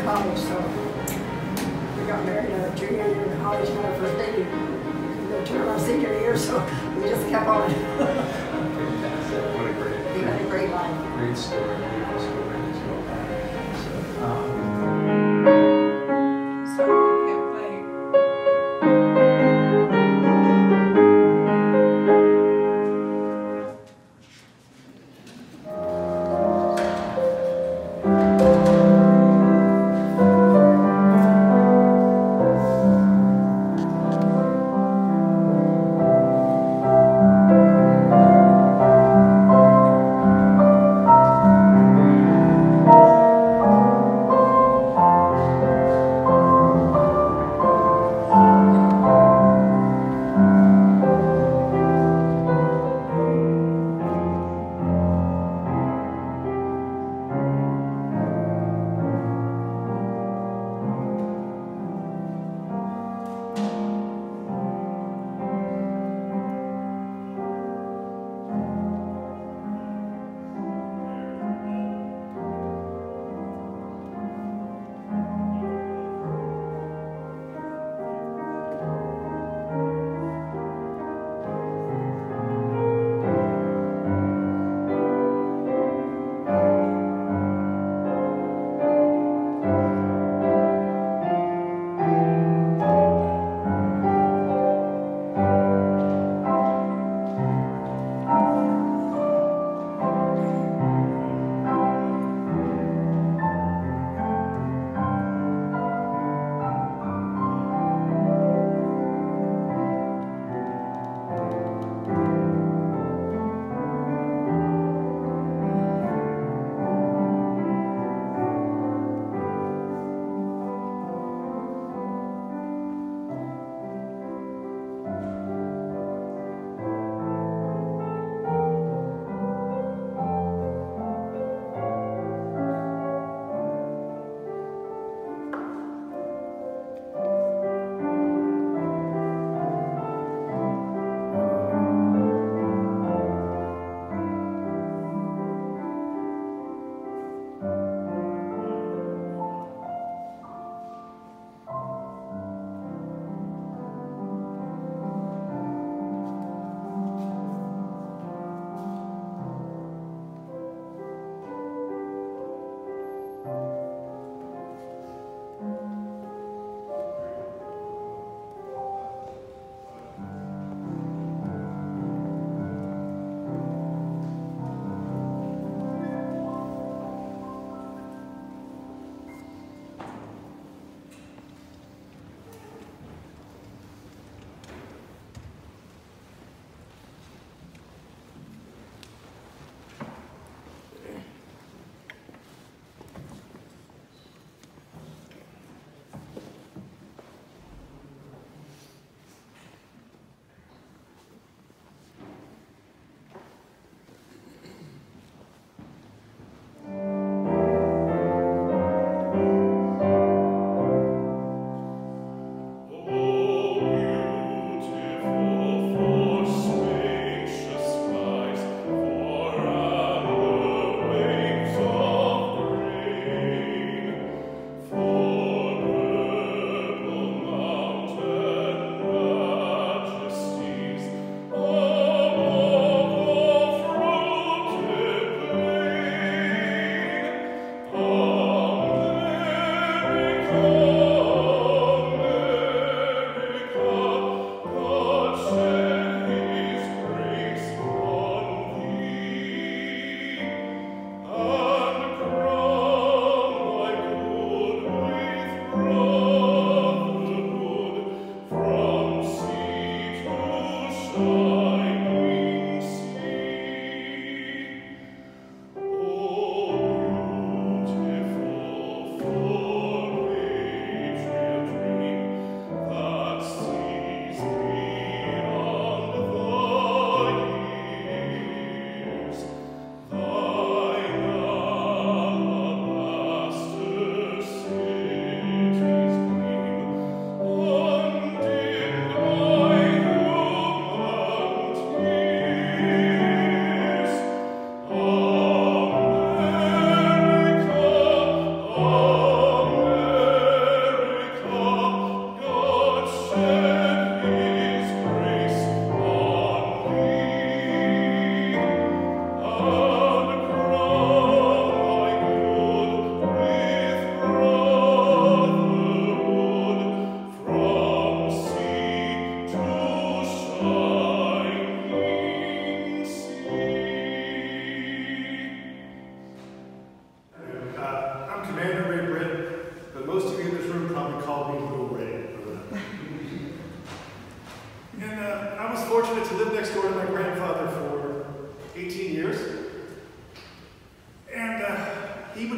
college, so we got married in our junior year in college, and our first baby. We were to our senior year, so we just kept on. Fantastic. What a great, We had a great life. great story, beautiful story as well. So I can't wait.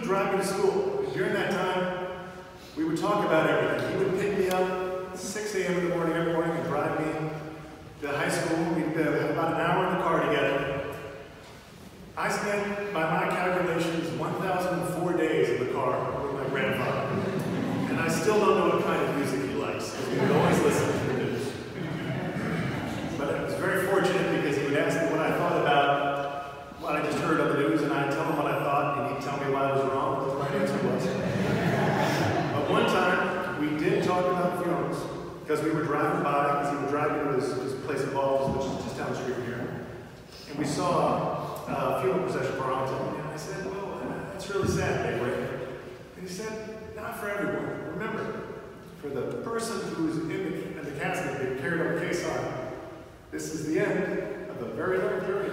drive me to school. During that time, we would talk about everything. He would pick me up at 6 a.m. in the morning every morning and drive me to high school. We'd have about an hour in the car together. I spent, by my calculations, 1,004 days in the car with my grandfather. And I still don't know what kind of music he likes, because we would always listen to the news. But I was very fortunate because he would ask me what I thought about what I just heard on the news, and I'd tell him what I thought, and he'd tell me why I was wrong, what the right answer was. But one time, we did talk about funerals, because we were driving by, because he would drive me to his place of balls, which is just down the street from here. And we saw a funeral procession for Arlington. And I said, well, that's really sad, Big Ray. And he said, not for everyone. Remember, for the person who's in the casket being carried on the case on, this is the end of a very long journey.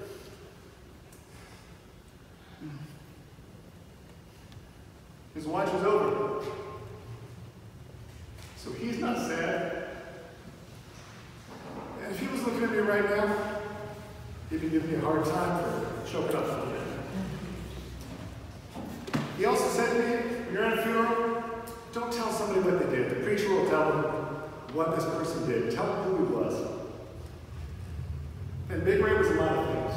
His watch was over. So he's not sad. And if he was looking at me right now, he'd be giving me a hard time for choking up a little bit. He also said to me, when you're at a funeral, don't tell somebody what they did. The preacher will tell them what this person did. Tell them who he was. And Big Ray was a lot of things.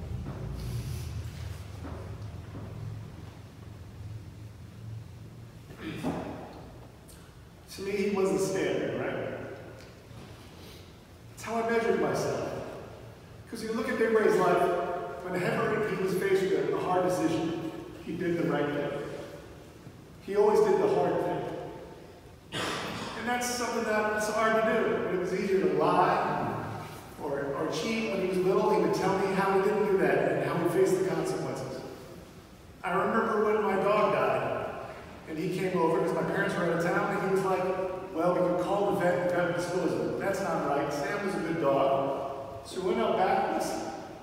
To me, he wasn't standard, right? That's how I measured myself. Because you look at Big Ray's life, whenever he was faced with a hard decision, he did the right thing. He always did the hard thing. And that's something that's hard to do. It was easier to lie or cheat when he was little. He would tell me how he didn't do that and how he faced the consequences. I remember when my dog died, and he came over because my parents were out of town, and he was like, well, we could call the vet and the vet would dispose of it. That's not right. Sam was a good dog. So we went out back and listened.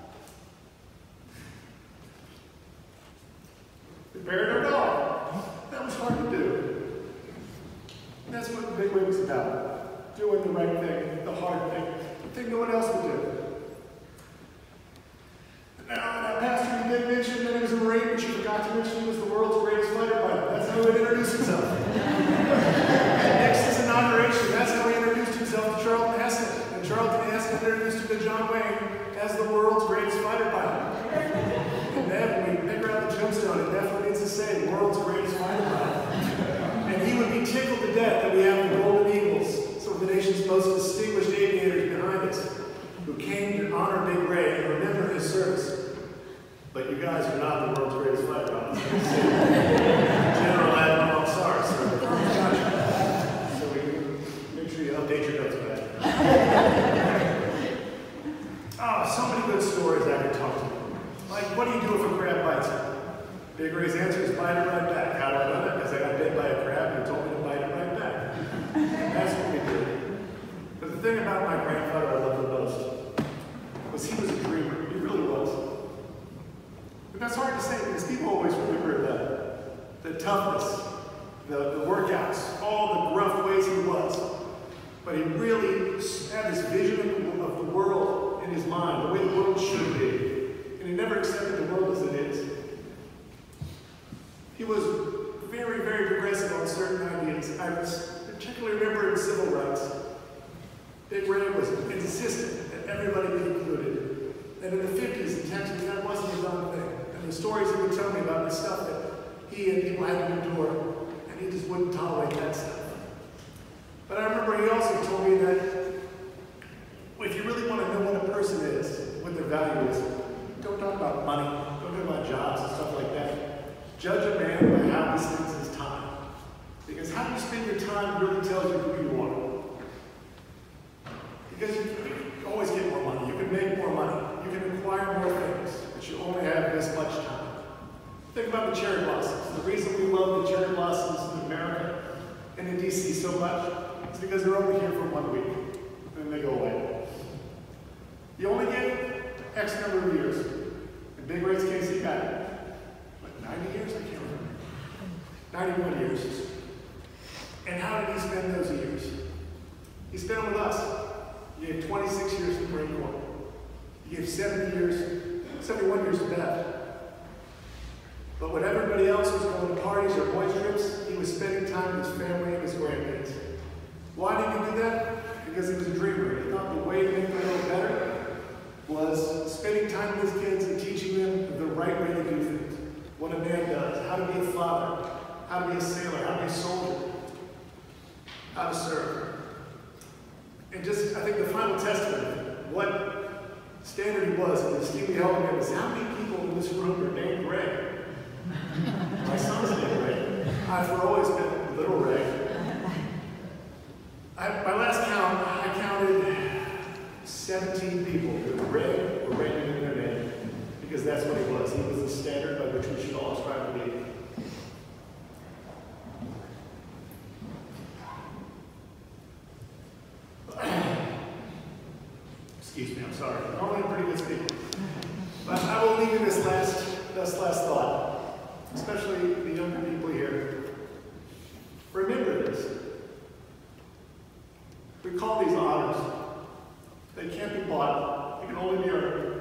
We buried our dog. That was hard to do. And that's what the Big Ray was about. Doing the right thing, the hard thing, the thing no one else would do. Now, that pastor, he did mention that he was a Marine, but she forgot to mention he was the world's greatest fighter pilot. That's how he would introduce himself. Next his inauguration, that's how he introduced himself to Charlton Heston. And Charlton Heston introduced him to John Wayne as the world's greatest fighter pilot. And then when we figure out the gemstone, it definitely needs to say world's greatest fighter pilot. And he would be tickled to death that we have the Golden Eagles, some of the nation's most distinguished aviators behind us, who came to honor Big Ray and remember his service. But you guys are not the world's greatest fighter pilots. General Admiral Sar, sir. So we make sure you update your notes back. Oh, so many good stories I could talk to you. Like, what do you do if a crab bites you? Big Ray's answer is bite it right back. How do I know that? Because I got bit by a crab and he told me to bite it right back. That's what we did. But the thing about my grandfather I love the most was he was a dreamer. He really was. But that's hard to say because people always remember the toughness, the workouts, all the rough ways he was. But he really had this vision of the world in his mind, the way the world should be. And he never accepted the world as it is. He was very, very progressive on certain ideas. I particularly remember in civil rights. Big Ray was insistent that everybody be included. And in the 50s in Texas, that wasn't a done thing. And the stories he would tell me about the stuff that he and people had to endure, and he just wouldn't tolerate that stuff. But I remember he also told me that if you really want to know what a person is, what their value is, don't talk about money, don't talk about jobs and stuff like that. Judge a man by how he spends his time. Because how you spend your time really tells you who you are. Because you can always get more money, you can make more money, you can acquire more things, but you only have this much time. Think about the cherry blossoms. The reason we love the cherry blossoms in America and in DC so much is because they're only here for 1 week, and then they go away. You only get X number of years. In Big Ray's case, he got it. 90 years? I can't remember. 91 years. And how did he spend those years? He spent them with us. He gave 26 years to the Marine Corps. He gave 71 years to Beth. But when everybody else was going to parties or boys trips, he was spending time with his family and his grandkids. Why did he do that? Because he was a dreamer. He thought the way to make the world better was spending time with his kids and teaching them the right way to do things. What a man does, how to be a father, how to be a sailor, how to be a soldier, how to serve. And just, I think the final testament of what standard he was and the esteem we held him in is how many people in this room are named Ray? My son's named Ray. I've always been little Ray. My last count, I counted 17 people who were Ray or Raymond in their name, because that's what he was. He was the standard by which we should all strive to be. Excuse me, I'm sorry. Normally I'm a pretty good speaker. But I will leave you this last thought, especially the younger people here. Remember this. We call these honors. They can't be bought. They can only be earned.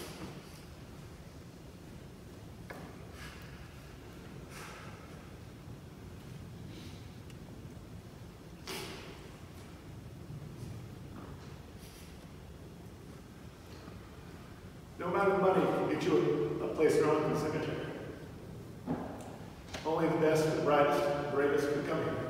No amount of money can get you a place around in the cemetery. Only the best, the brightest, the bravest can come here.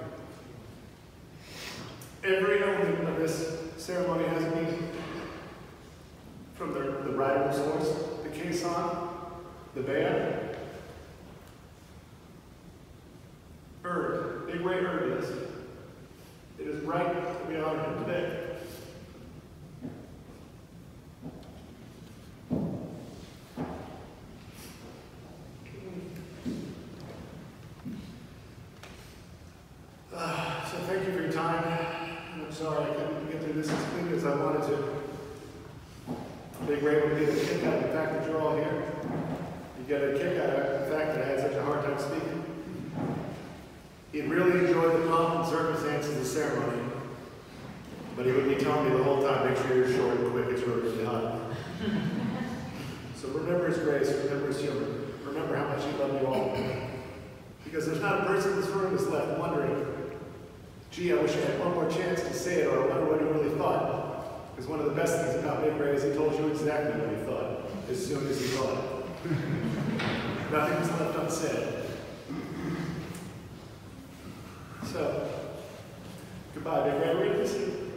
Every element of this ceremony has a meaning. From the rider who's horse, the caisson, the band. Earned. Big Ray earned this. It is right that we honor him today. So thank you for your time. I'm sorry I couldn't get through this as quickly as I wanted to. Big Ray would get a kick out of the fact that you're all here. You get a kick out of the fact that I had such a hard time speaking. He'd really enjoyed the pomp and circumstances of the ceremony, but he would be telling me the whole time, make sure you're short and quick, it's really, really hot. So remember his grace, remember his humor, remember how much he loved you all. Because there's not a person in this room that's left wondering, gee, I wish I had one more chance to say it, or I wonder what he really thought. Because one of the best things about Big Ray is he told you exactly what he thought, as soon as he thought it. Nothing was left unsaid. So, goodbye, Big Ray. We're going to see you.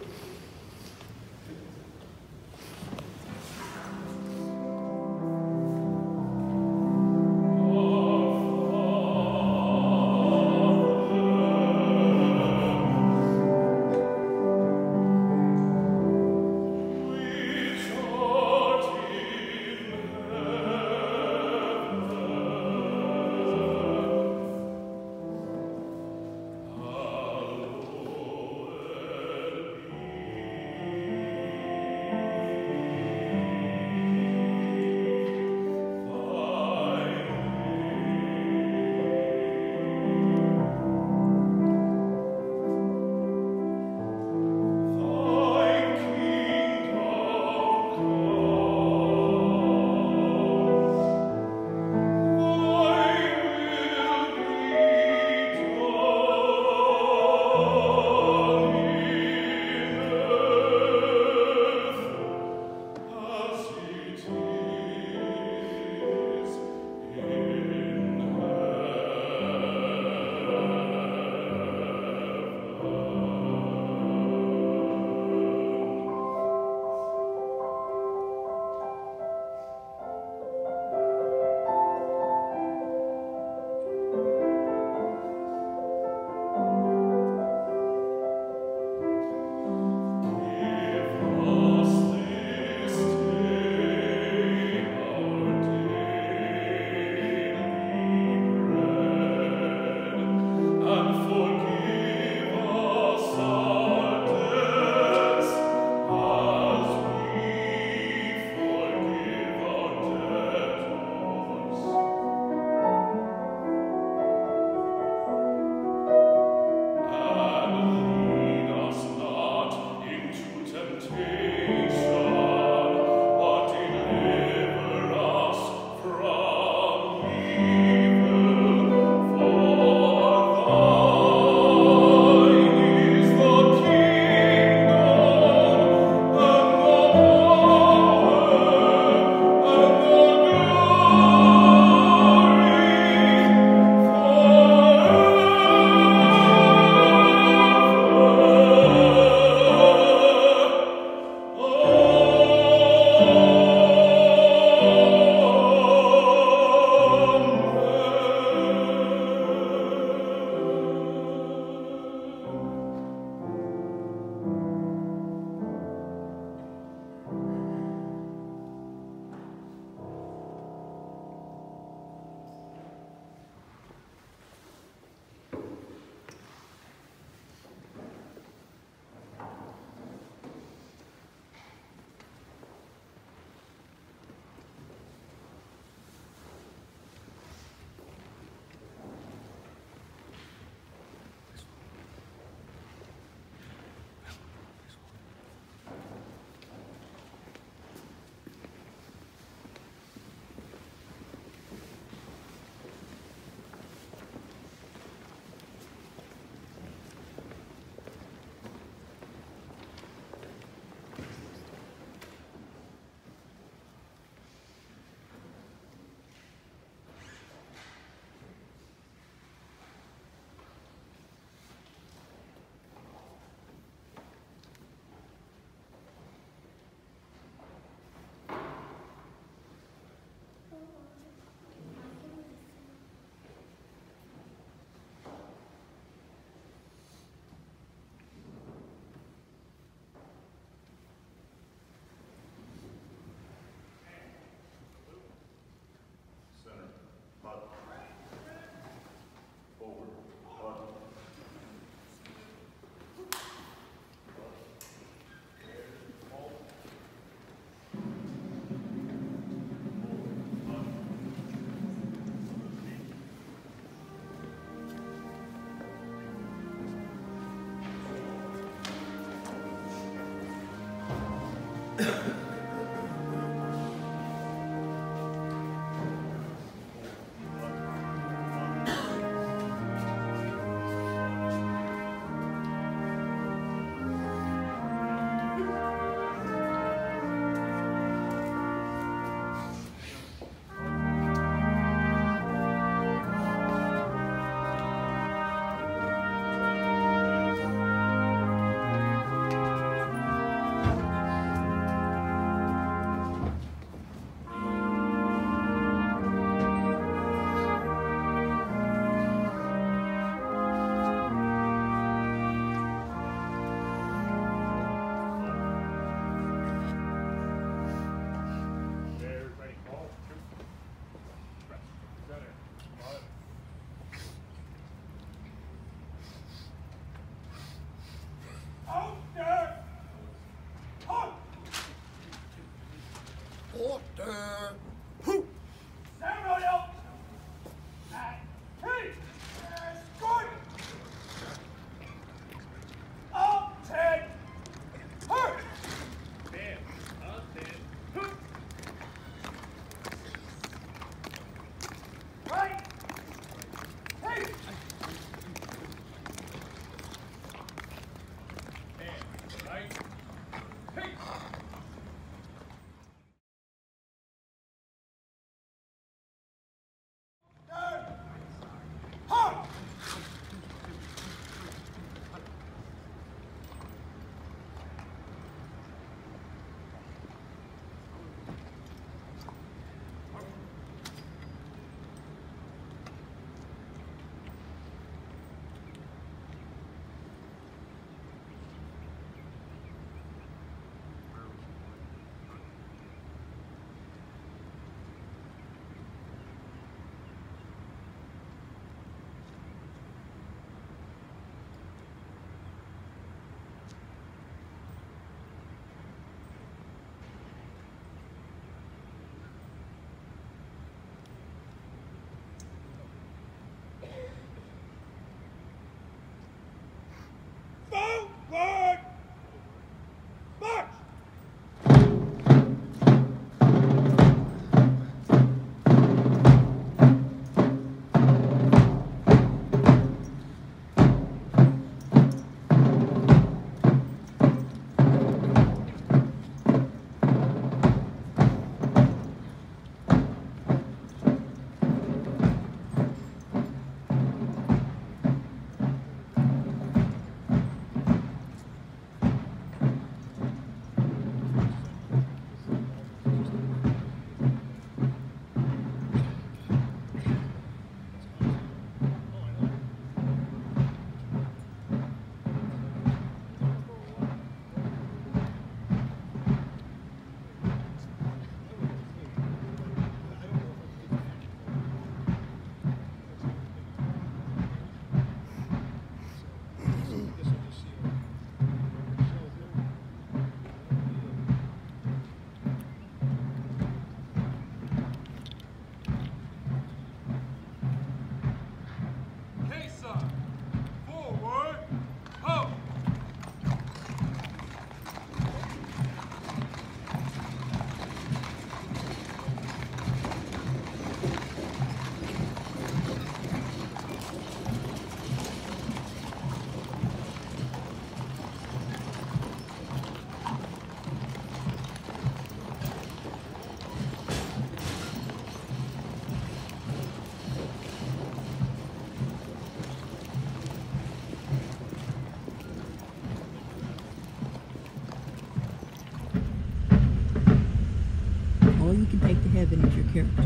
Kevin is your character.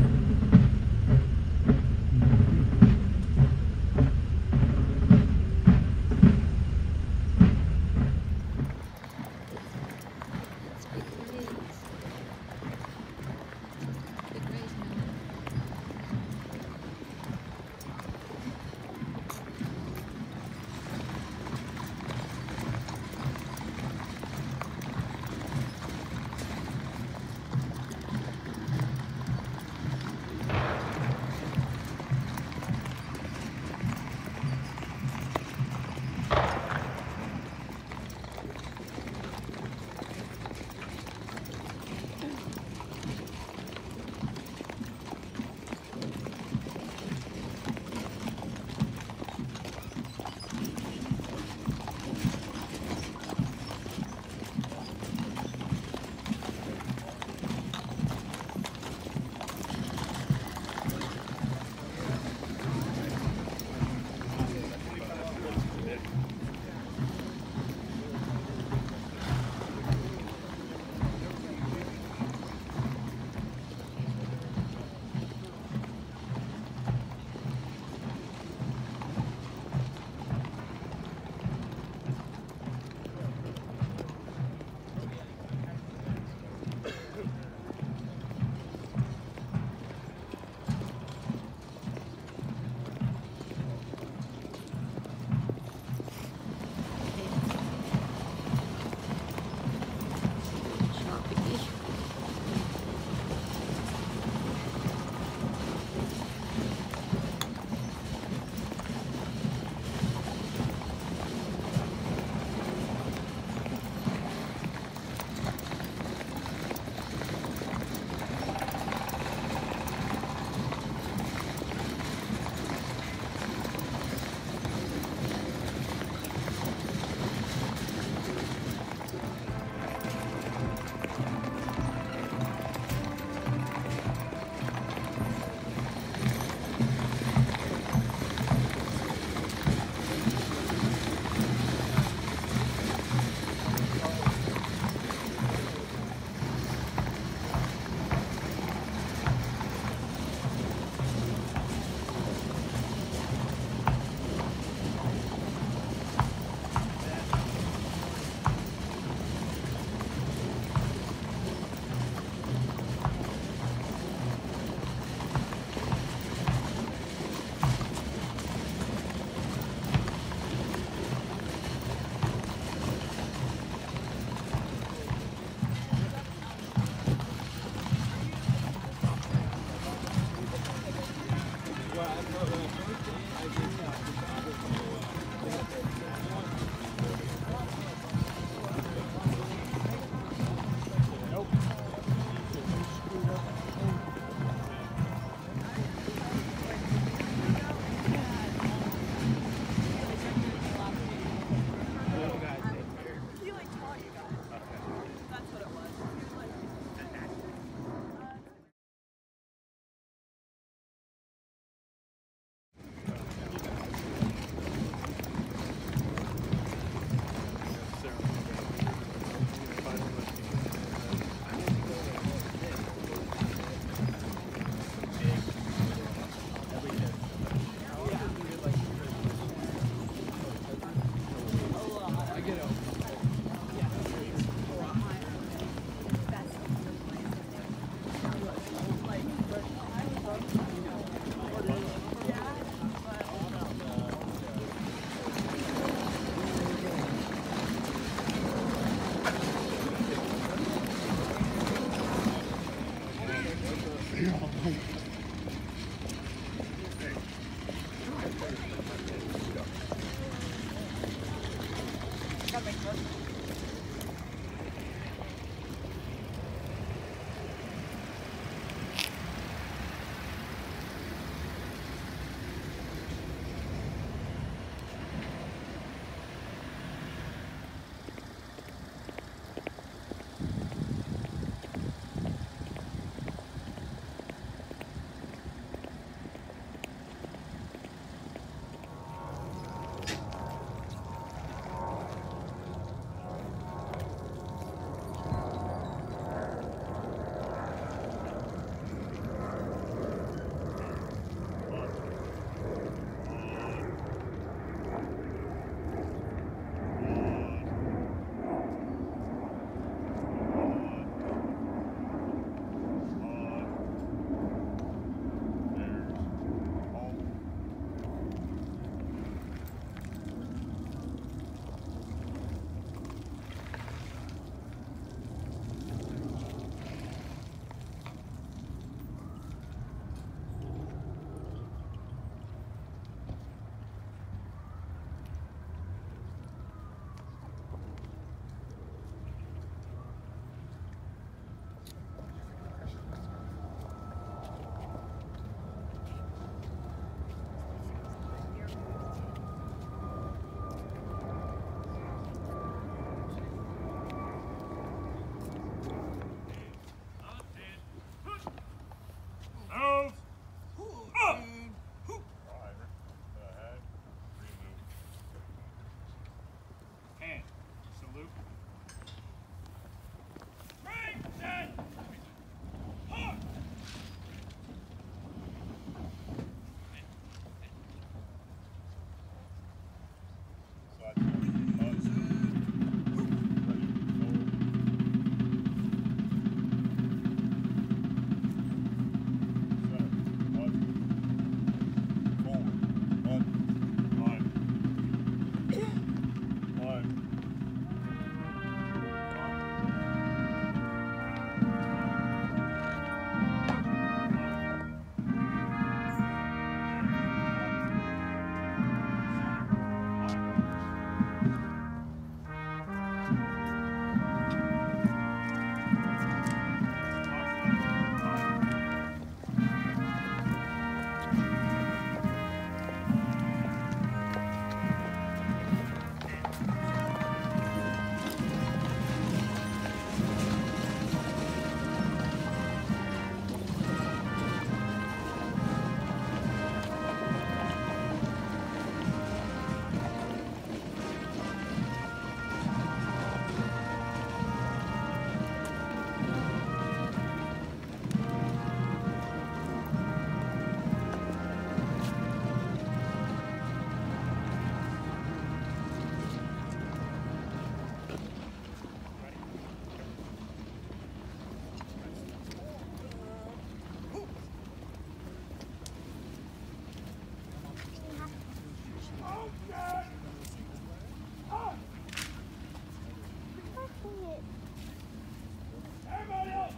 Everybody up!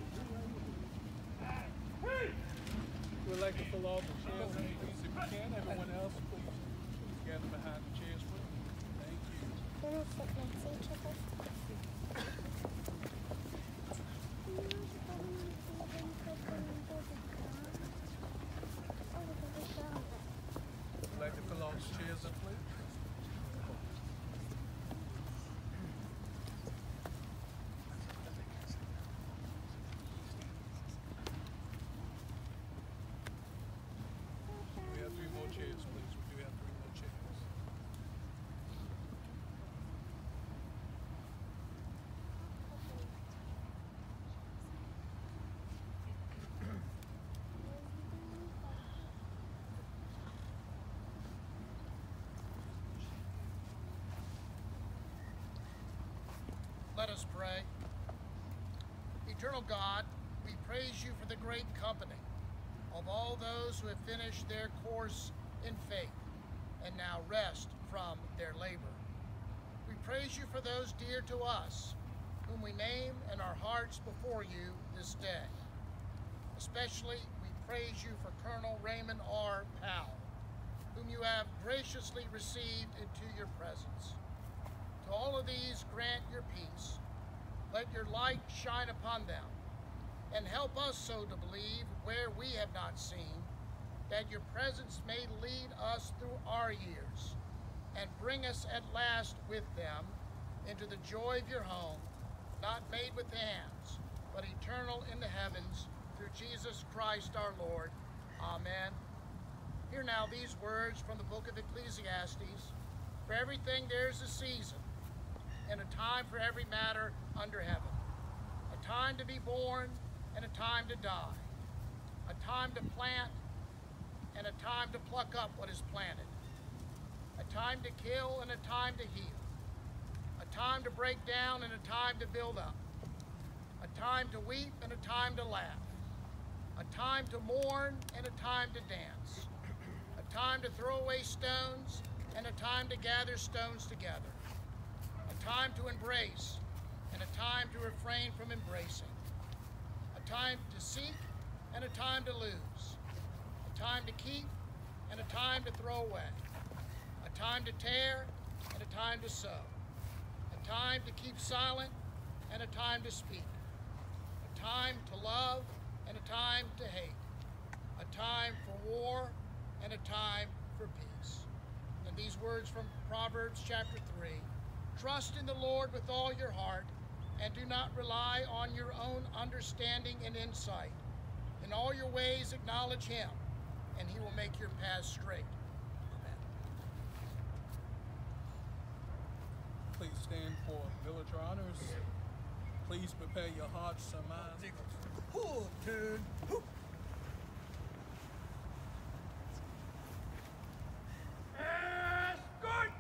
Hey! We'd like to fill all the chairs and seats if we can. Everyone else, please gather behind the chairs, please. Thank you. Gonna sit next to each other. We'd like to fill all the chairs up, please. We have 3 more chairs, please. We do have 3 more chairs. Let us pray. Eternal God, we praise you for the great company of all those who have finished their course in faith and now rest from their labor. We praise you for those dear to us, whom we name in our hearts before you this day. Especially, we praise you for Colonel Raymond R. Powell, whom you have graciously received into your presence. To all of these, grant your peace. Let your light shine upon them, and help us so to believe where we have not seen, that your presence may lead us through our years, and bring us at last with them into the joy of your home, not made with hands, but eternal in the heavens, through Jesus Christ our Lord. Amen. Hear now these words from the book of Ecclesiastes. For everything there is a season, and a time for every matter under heaven. A time to be born, and a time to die. A time to plant, and a time to pluck up what is planted. A time to kill, and a time to heal. A time to break down, and a time to build up. A time to weep, and a time to laugh. A time to mourn, and a time to dance. A time to throw away stones, and a time to gather stones together. A time to embrace, and a time to refrain from embracing. A time to seek, and a time to lose. A time to keep, and a time to throw away. A time to tear, and a time to sow. A time to keep silent, and a time to speak. A time to love, and a time to hate. A time for war, and a time for peace. And these words from Proverbs chapter 3. Trust in the Lord with all your heart, and do not rely on your own understanding and insight. In all your ways acknowledge him, and he will make your paths straight. Amen. Please stand for military honors. Please prepare your hearts and minds. Pull, turn, hoop. Escort!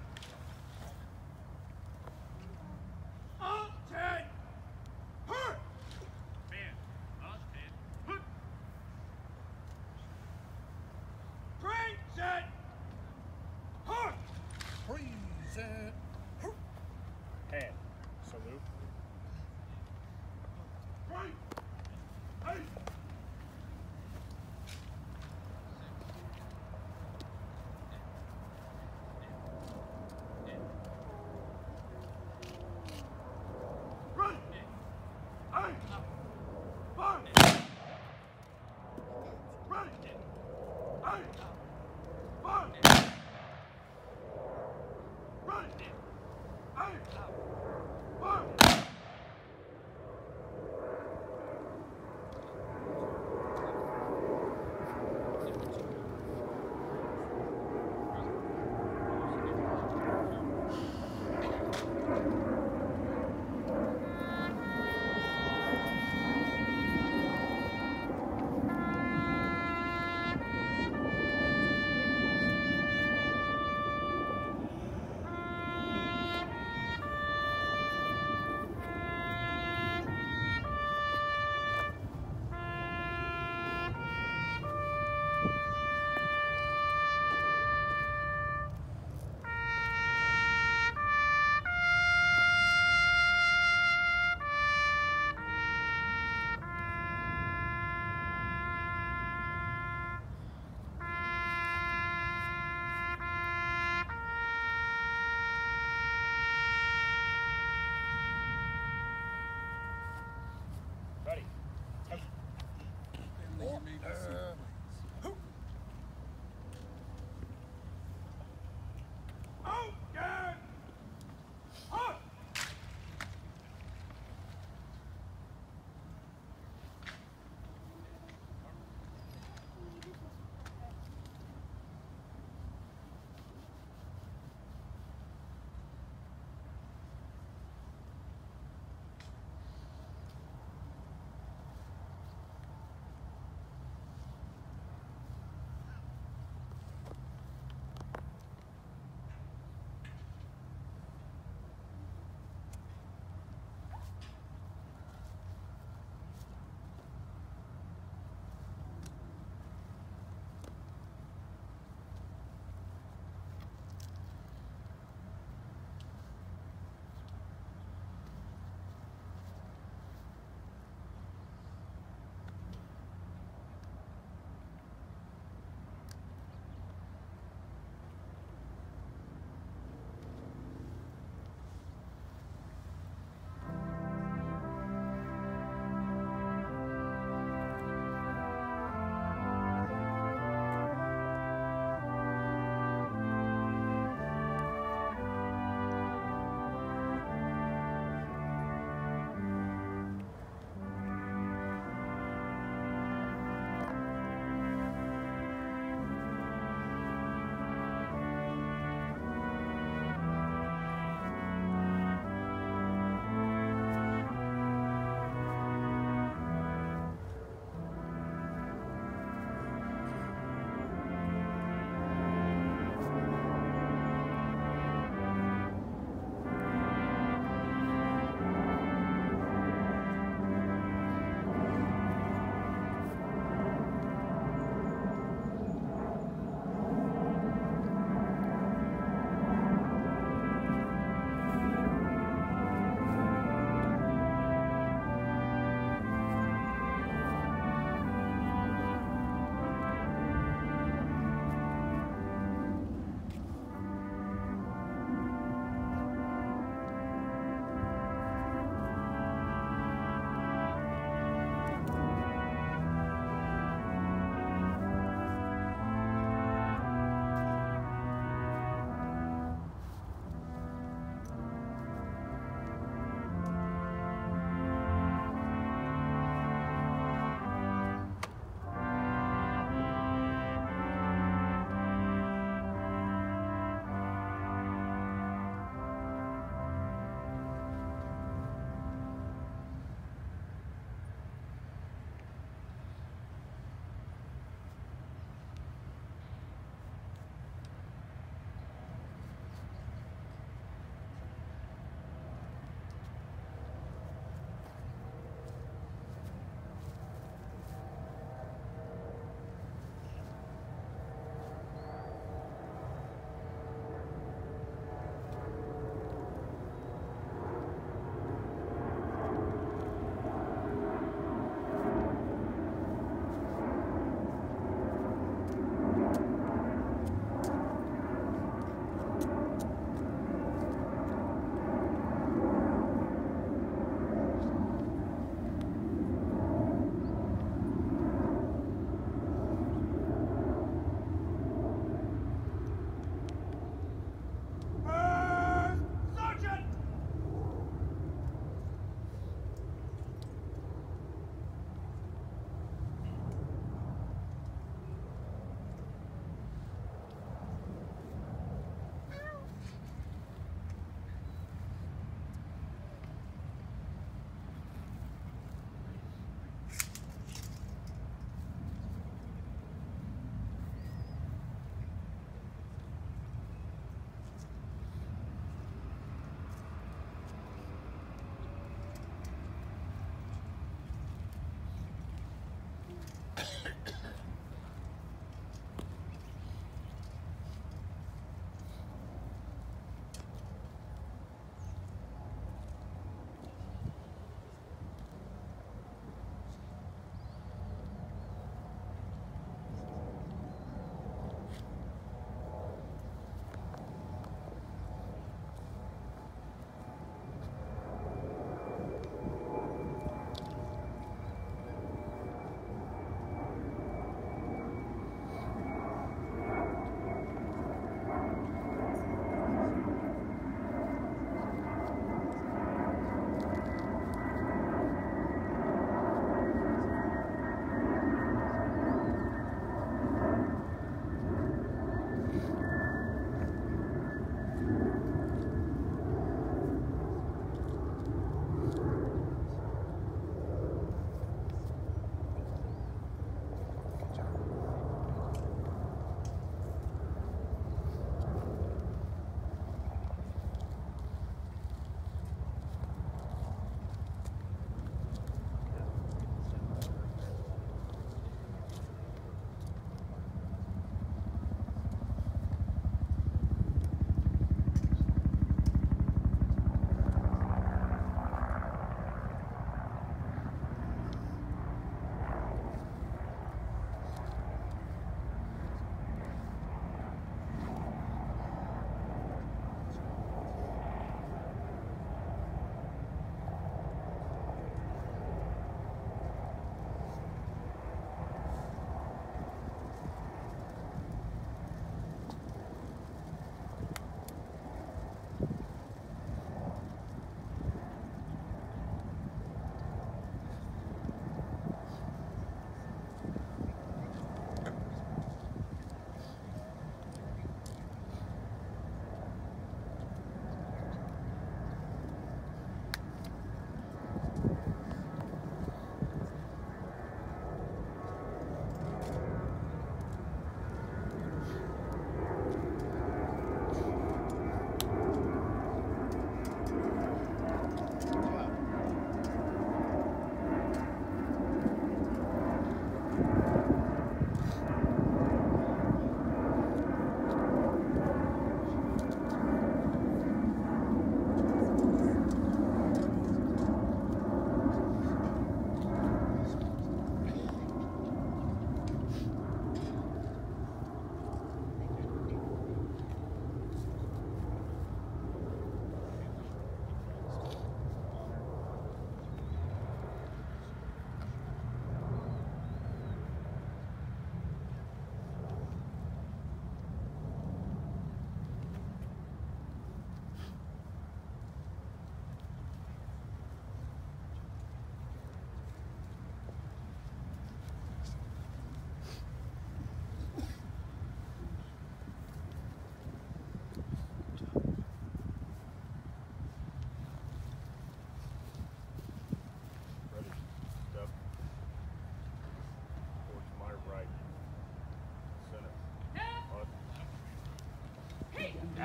Up 10! Hurt! Man, us 10. Hoot! Train set! Hurt! Present. Hoop. Hand. Salute. Right! Hey!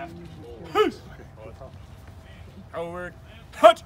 aft. Forward. Hut!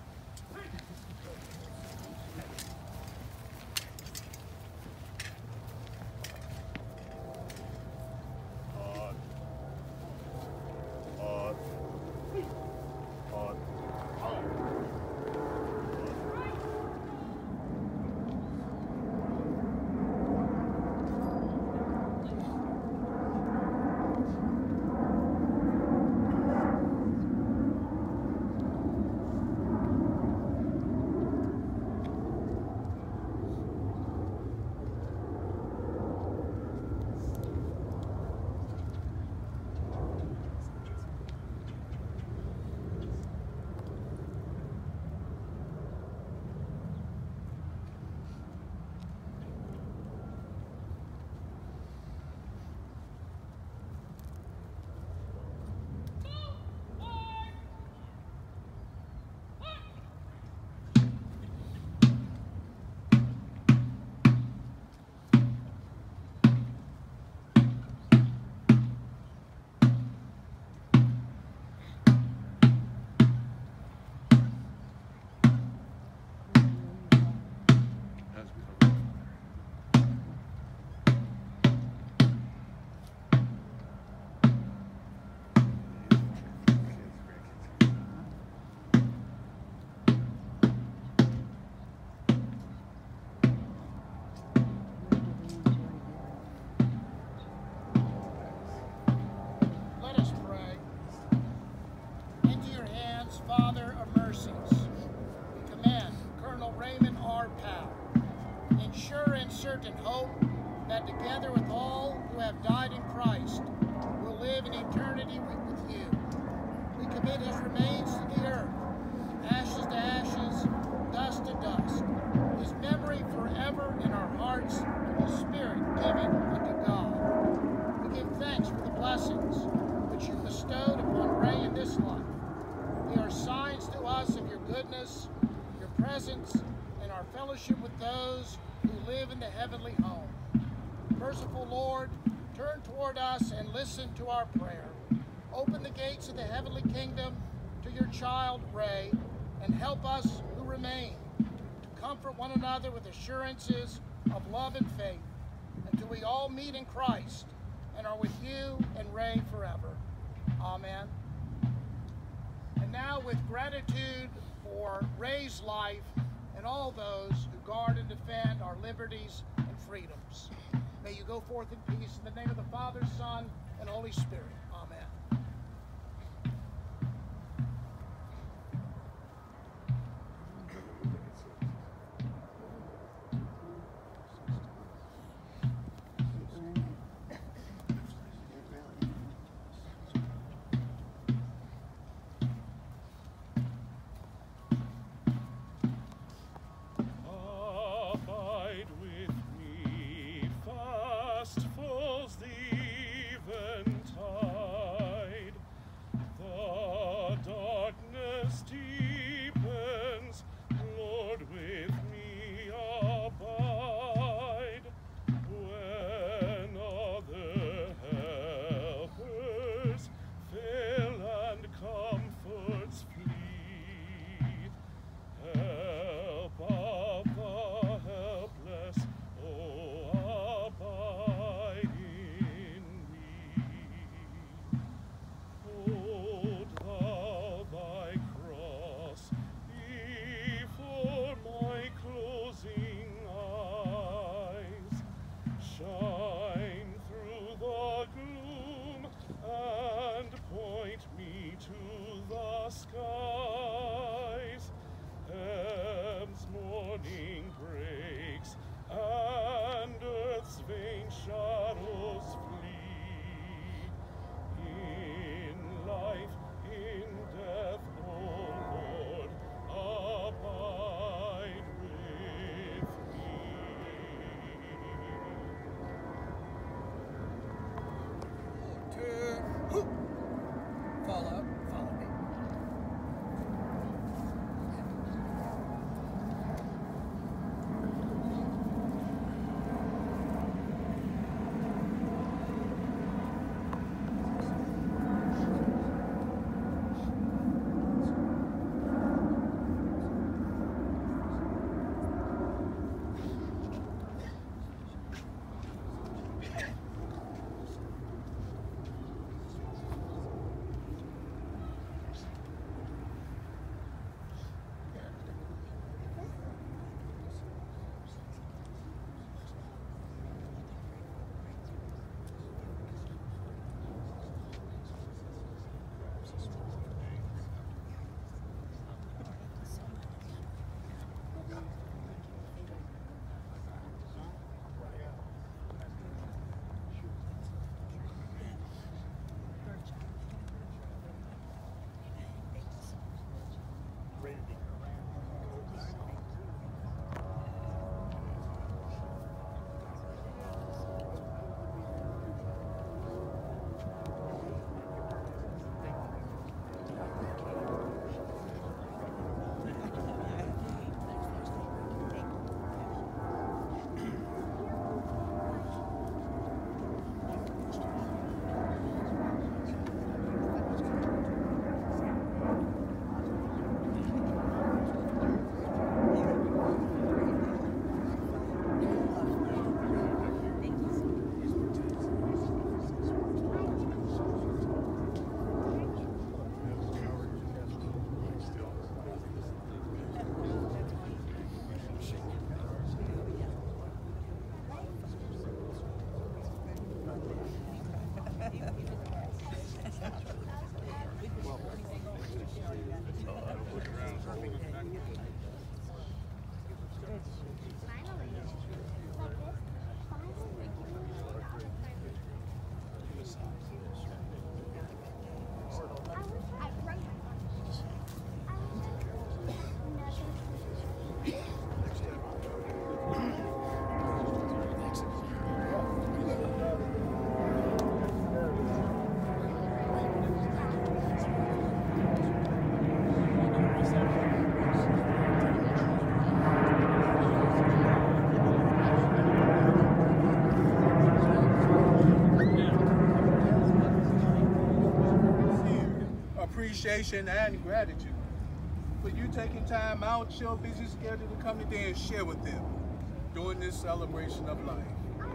Father of mercies, we commend Colonel Raymond R. Powell, in sure and certain hope that together with all who have died in Christ will live in eternity with you. We commit his remains to the earth, ashes to ashes, dust to dust, his memory forever in our hearts, and his spirit given unto God. We give thanks for the blessings which you bestowed upon Ray in this life. They are signs to us of your goodness, your presence, and our fellowship with those who live in the heavenly home. Merciful Lord, turn toward us and listen to our prayer. Open the gates of the heavenly kingdom to your child Ray, and help us who remain to comfort one another with assurances of love and faith, until we all meet in Christ and are with you and Ray forever. Amen. And now, with gratitude for Ray's life and all those who guard and defend our liberties and freedoms, may you go forth in peace in the name of the Father, Son, and Holy Spirit. Amen. Falls the eventide. Appreciation and gratitude for you taking time out your busy schedule to come today and share with them during this celebration of life.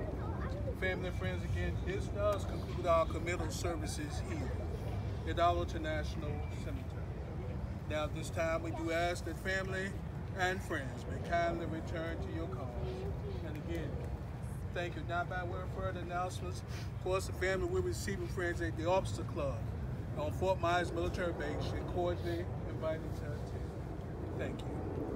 Family and friends, again, this does conclude our committal services here at Arlington National Cemetery. Now at this time we do ask that family and friends may kindly return to your calls. And again, thank you. Now by way of further announcements, of course the family will be receiving friends at the Officer Club on Fort Myers Military Base and cordially invited to attend. Thank you.